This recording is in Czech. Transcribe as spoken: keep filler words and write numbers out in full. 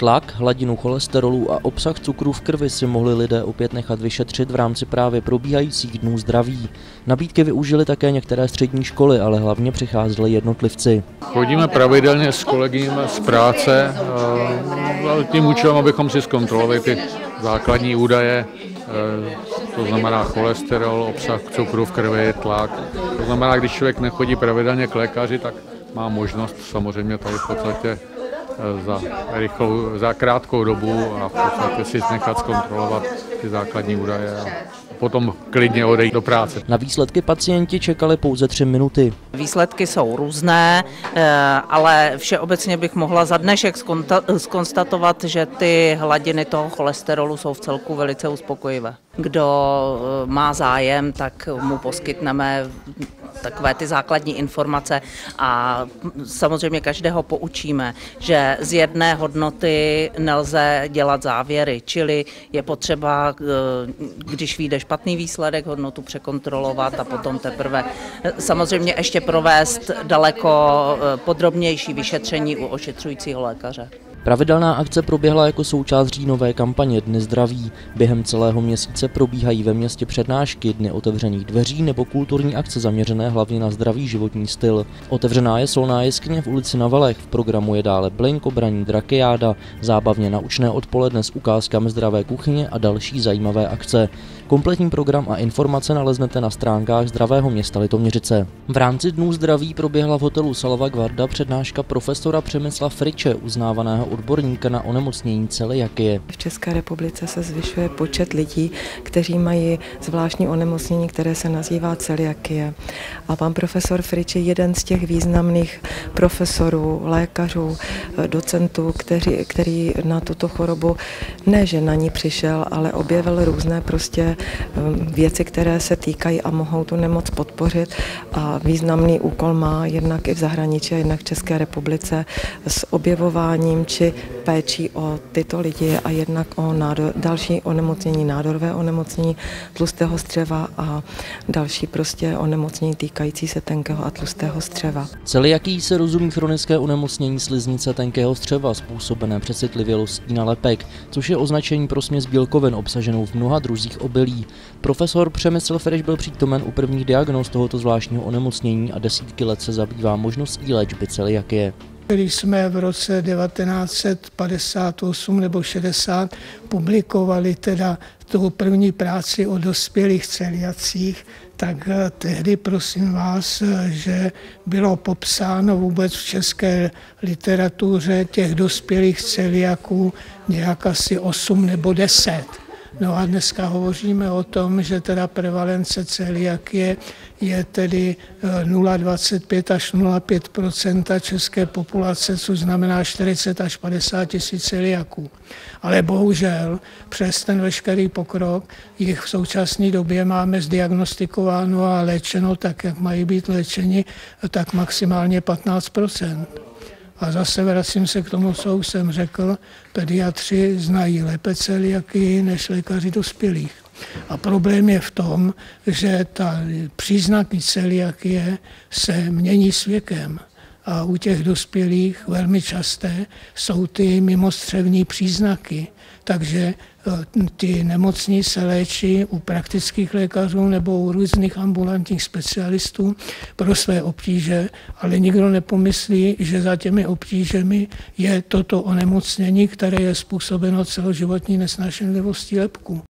Tlak, hladinu cholesterolu a obsah cukru v krvi si mohli lidé opět nechat vyšetřit v rámci právě probíhajících dnů zdraví. Nabídky využili také některé střední školy, ale hlavně přicházeli jednotlivci. Chodíme pravidelně s kolegy z práce, tím účelem, abychom si zkontrolovali ty základní údaje, to znamená cholesterol, obsah cukru v krvi, tlak. To znamená, když člověk nechodí pravidelně k lékaři, tak má možnost samozřejmě tady v podstatě za, rychlou, za krátkou dobu a v podstatě si nechat zkontrolovat ty základní údaje a potom klidně odejít do práce. Na výsledky pacienti čekali pouze tři minuty. Výsledky jsou různé, ale všeobecně bych mohla za dnešek zkonstatovat, že ty hladiny toho cholesterolu jsou v celku velice uspokojivé. Kdo má zájem, tak mu poskytneme takové ty základní informace a samozřejmě každého poučíme, že z jedné hodnoty nelze dělat závěry, čili je potřeba, když vyjde špatný výsledek, hodnotu překontrolovat a potom teprve samozřejmě ještě provést daleko podrobnější vyšetření u ošetřujícího lékaře. Pravidelná akce proběhla jako součást říjnové kampaně Dny zdraví. Během celého měsíce probíhají ve městě přednášky, dny otevřených dveří nebo kulturní akce zaměřené hlavně na zdravý životní styl. Otevřená je solná jeskyně v ulici Na Valech, v programu je dále Blinko, braní drakejáda, zábavně naučné odpoledne s ukázkami zdravé kuchyně a další zajímavé akce. Kompletní program a informace naleznete na stránkách Zdravého města Litoměřice. V rámci Dnů zdraví proběhla v hotelu Salvaguarda přednáška profesora Přemysla Friče, uznávaného odborníka na onemocnění celiakie. V České republice se zvyšuje počet lidí, kteří mají zvláštní onemocnění, které se nazývá celiakie. A pan profesor Frič je jeden z těch významných profesorů, lékařů, docentů, který, který na tuto chorobu, ne že na ní přišel, ale objevil různé prostě věci, které se týkají a mohou tu nemoc podpořit. A významný úkol má jednak i v zahraničí, jednak v České republice s objevováním či péčí o tyto lidi a jednak o nádor, další onemocnění, nádorové onemocnění tlustého střeva a další prostě onemocnění týkající se tenkého a tlustého střeva. Celiakii se rozumí chronické onemocnění sliznice tenkého střeva způsobené přecitlivělostí na lepek, což je označení pro směs bílkovin obsaženou v mnoha druzích obilí. Profesor Přemysl Frič byl přítomen u prvních diagnóz tohoto zvláštního onemocnění a desítky let se zabývá možností léčby celiakie. Když jsme v roce devatenáct set padesát osm nebo šedesát publikovali teda tu první práci o dospělých celiacích, tak tehdy prosím vás, že bylo popsáno vůbec v české literatuře těch dospělých celiaků nějak asi osm nebo deset. No a dneska hovoříme o tom, že teda prevalence celiakie je tedy nula celá dvacet pět až nula celá pět procenta české populace, což znamená čtyřicet až padesát tisíc celiaků. Ale bohužel přes ten veškerý pokrok jich v současné době máme zdiagnostikováno a léčeno tak, jak mají být léčeni, tak maximálně patnáct procent. A zase vracím se k tomu, co už jsem řekl, pediatři znají lépe celiakii než lékaři dospělých. A problém je v tom, že ta příznaky celiakie se mění s věkem. A u těch dospělých velmi časté jsou ty mimostřevní příznaky. Takže ty nemocní se léčí u praktických lékařů nebo u různých ambulantních specialistů pro své obtíže, ale nikdo nepomyslí, že za těmi obtížemi je toto onemocnění, které je způsobeno celoživotní nesnášenlivostí lepku.